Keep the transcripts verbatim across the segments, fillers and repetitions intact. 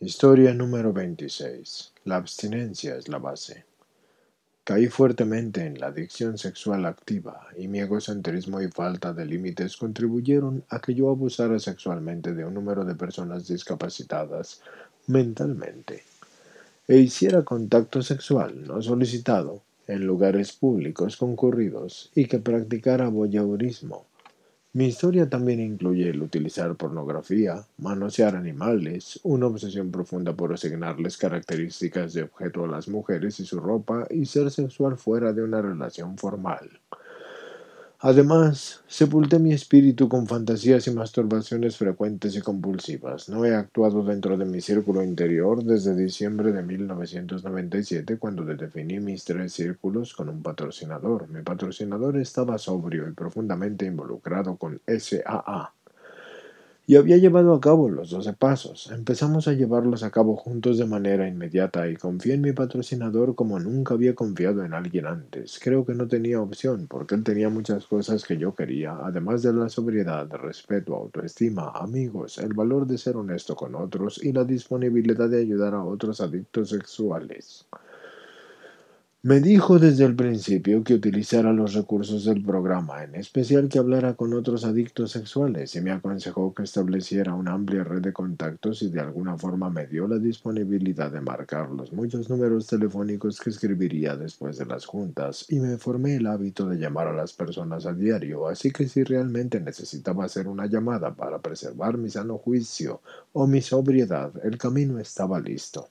Historia número veintiséis. La abstinencia es la base. Caí fuertemente en la adicción sexual activa y mi egocentrismo y falta de límites contribuyeron a que yo abusara sexualmente de un número de personas discapacitadas mentalmente e hiciera contacto sexual no solicitado en lugares públicos concurridos y que practicara voyeurismo. Mi historia también incluye el utilizar pornografía, manosear animales, una obsesión profunda por asignarles características de objeto a las mujeres y su ropa y ser sexual fuera de una relación formal. Además, sepulté mi espíritu con fantasías y masturbaciones frecuentes y compulsivas. No he actuado dentro de mi círculo interior desde diciembre de mil novecientos noventa y siete, cuando definí mis tres círculos con un patrocinador. Mi patrocinador estaba sobrio y profundamente involucrado con S A A y había llevado a cabo los doce pasos. Empezamos a llevarlos a cabo juntos de manera inmediata y confié en mi patrocinador como nunca había confiado en alguien antes. Creo que no tenía opción, porque él tenía muchas cosas que yo quería, además de la sobriedad, respeto, autoestima, amigos, el valor de ser honesto con otros y la disponibilidad de ayudar a otros adictos sexuales. Me dijo desde el principio que utilizara los recursos del programa, en especial que hablara con otros adictos sexuales, y me aconsejó que estableciera una amplia red de contactos y de alguna forma me dio la disponibilidad de marcar los muchos números telefónicos que escribiría después de las juntas, y me formé el hábito de llamar a las personas a diario, así que si realmente necesitaba hacer una llamada para preservar mi sano juicio o mi sobriedad, el camino estaba listo.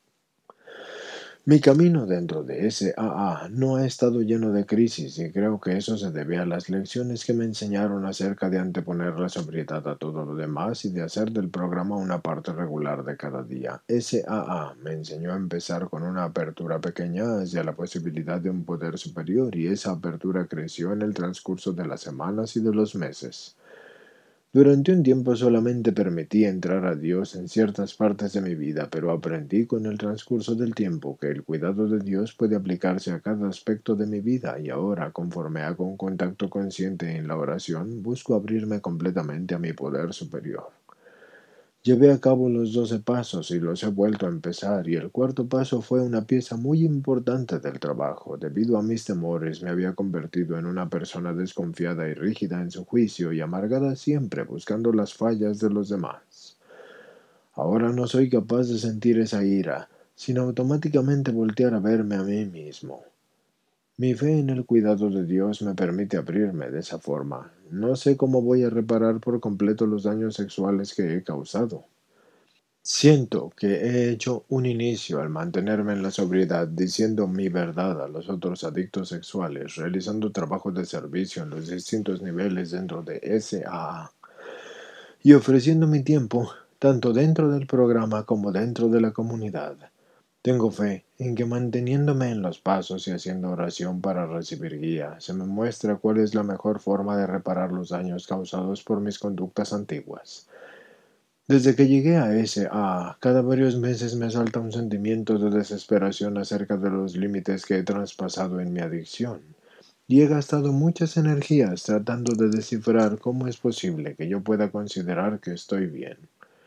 Mi camino dentro de S A A no ha estado lleno de crisis y creo que eso se debe a las lecciones que me enseñaron acerca de anteponer la sobriedad a todo lo demás y de hacer del programa una parte regular de cada día. S A A me enseñó a empezar con una apertura pequeña hacia la posibilidad de un poder superior y esa apertura creció en el transcurso de las semanas y de los meses. Durante un tiempo solamente permití entrar a Dios en ciertas partes de mi vida, pero aprendí con el transcurso del tiempo que el cuidado de Dios puede aplicarse a cada aspecto de mi vida y ahora, conforme hago un contacto consciente en la oración, busco abrirme completamente a mi poder superior. Llevé a cabo los doce pasos y los he vuelto a empezar, y el cuarto paso fue una pieza muy importante del trabajo. Debido a mis temores, me había convertido en una persona desconfiada y rígida en su juicio y amargada siempre buscando las fallas de los demás. Ahora no soy capaz de sentir esa ira, sino automáticamente voltear a verme a mí mismo. Mi fe en el cuidado de Dios me permite abrirme de esa forma. No sé cómo voy a reparar por completo los daños sexuales que he causado. Siento que he hecho un inicio al mantenerme en la sobriedad, diciendo mi verdad a los otros adictos sexuales, realizando trabajo de servicio en los distintos niveles dentro de S A A y ofreciendo mi tiempo tanto dentro del programa como dentro de la comunidad. Tengo fe en que manteniéndome en los pasos y haciendo oración para recibir guía, se me muestra cuál es la mejor forma de reparar los daños causados por mis conductas antiguas. Desde que llegué a S A, cada varios meses me asalta un sentimiento de desesperación acerca de los límites que he traspasado en mi adicción, y he gastado muchas energías tratando de descifrar cómo es posible que yo pueda considerar que estoy bien.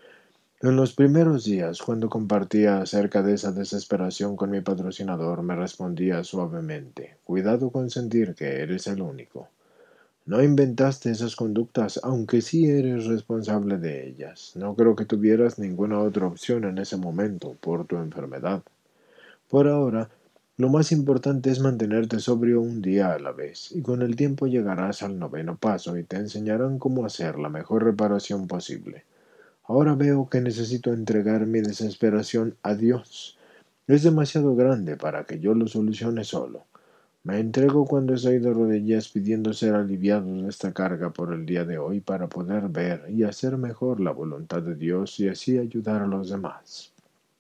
En los primeros días, cuando compartía acerca de esa desesperación con mi patrocinador, me respondía suavemente: cuidado con sentir que eres el único. No inventaste esas conductas, aunque sí eres responsable de ellas. No creo que tuvieras ninguna otra opción en ese momento, por tu enfermedad. Por ahora, lo más importante es mantenerte sobrio un día a la vez, y con el tiempo llegarás al noveno paso y te enseñarán cómo hacer la mejor reparación posible. Ahora veo que necesito entregar mi desesperación a Dios. Es demasiado grande para que yo lo solucione solo. Me entrego cuando estoy de rodillas pidiendo ser aliviado de esta carga por el día de hoy para poder ver y hacer mejor la voluntad de Dios y así ayudar a los demás.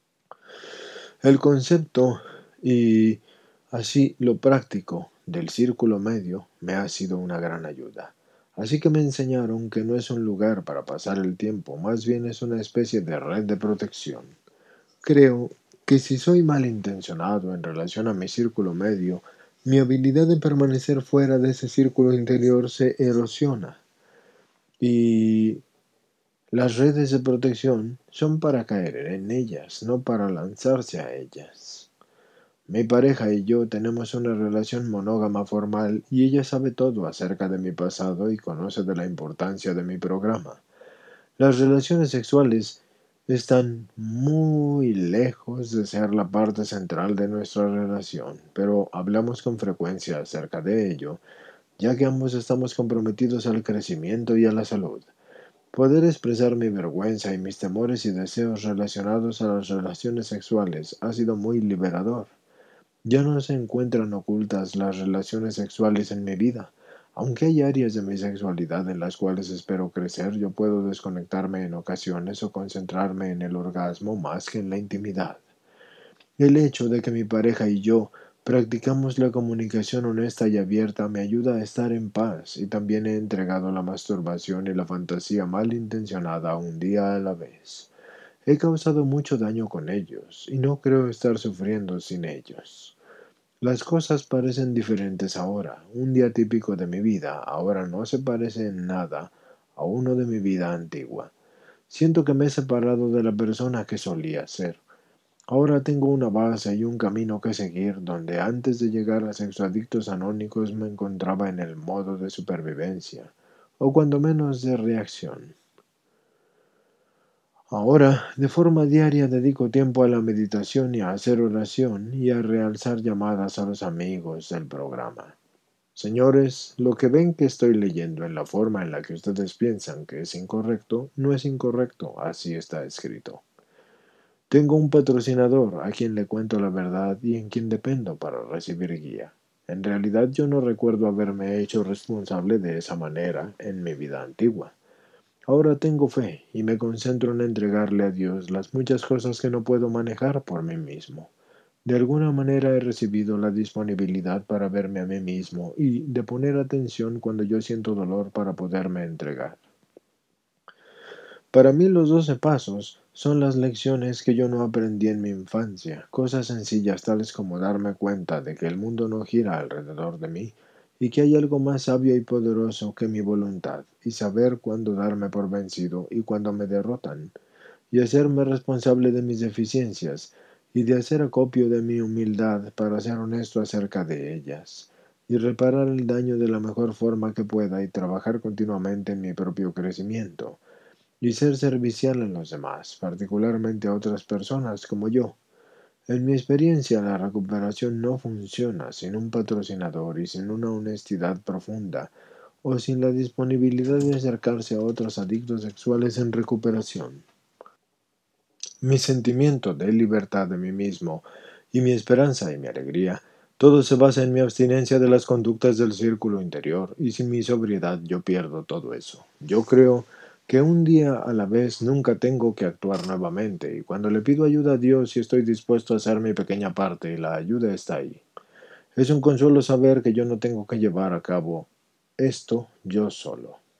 El concepto y así lo práctico del círculo medio me ha sido una gran ayuda. Así que me enseñaron que no es un lugar para pasar el tiempo, más bien es una especie de red de protección. Creo que si soy malintencionado en relación a mi círculo medio, mi habilidad de permanecer fuera de ese círculo interior se erosiona y Las redes de protección son para caer en ellas, no para lanzarse a ellas. Mi pareja y yo tenemos una relación monógama formal y ella sabe todo acerca de mi pasado y conoce de la importancia de mi programa. Las relaciones sexuales están muy lejos de ser la parte central de nuestra relación, pero hablamos con frecuencia acerca de ello, ya que ambos estamos comprometidos al crecimiento y a la salud. Poder expresar mi vergüenza y mis temores y deseos relacionados a las relaciones sexuales ha sido muy liberador. Ya no se encuentran ocultas las relaciones sexuales en mi vida. Aunque hay áreas de mi sexualidad en las cuales espero crecer, yo puedo desconectarme en ocasiones o concentrarme en el orgasmo más que en la intimidad. El hecho de que mi pareja y yo practicamos la comunicación honesta y abierta me ayuda a estar en paz y también he entregado la masturbación y la fantasía malintencionada un día a la vez. He causado mucho daño con ellos y no creo estar sufriendo sin ellos. Las cosas parecen diferentes ahora. Un día típico de mi vida ahora no se parece en nada a uno de mi vida antigua. Siento que me he separado de la persona que solía ser. Ahora tengo una base y un camino que seguir donde antes de llegar a Sexoadictos Anónimos me encontraba en el modo de supervivencia, o cuando menos de reacción. Ahora, de forma diaria, dedico tiempo a la meditación y a hacer oración y a realzar llamadas a los amigos del programa. Señores, lo que ven que estoy leyendo en la forma en la que ustedes piensan que es incorrecto, no es incorrecto, así está escrito. Tengo un patrocinador a quien le cuento la verdad y en quien dependo para recibir guía. En realidad yo no recuerdo haberme hecho responsable de esa manera en mi vida antigua. Ahora tengo fe y me concentro en entregarle a Dios las muchas cosas que no puedo manejar por mí mismo. De alguna manera he recibido la disponibilidad para verme a mí mismo y de poner atención cuando yo siento dolor para poderme entregar. Para mí los doce pasos son las lecciones que yo no aprendí en mi infancia, cosas sencillas tales como darme cuenta de que el mundo no gira alrededor de mí y que hay algo más sabio y poderoso que mi voluntad, y saber cuándo darme por vencido y cuándo me derrotan, y hacerme responsable de mis deficiencias, y de hacer acopio de mi humildad para ser honesto acerca de ellas, y reparar el daño de la mejor forma que pueda y trabajar continuamente en mi propio crecimiento y ser servicial a los demás, particularmente a otras personas como yo. En mi experiencia, la recuperación no funciona sin un patrocinador y sin una honestidad profunda, o sin la disponibilidad de acercarse a otros adictos sexuales en recuperación. Mi sentimiento de libertad de mí mismo, y mi esperanza y mi alegría, todo se basa en mi abstinencia de las conductas del círculo interior, y sin mi sobriedad yo pierdo todo eso. Yo creo que un día a la vez nunca tengo que actuar nuevamente, y cuando le pido ayuda a Dios y estoy dispuesto a hacer mi pequeña parte, y la ayuda está ahí. Es un consuelo saber que yo no tengo que llevar a cabo esto yo solo.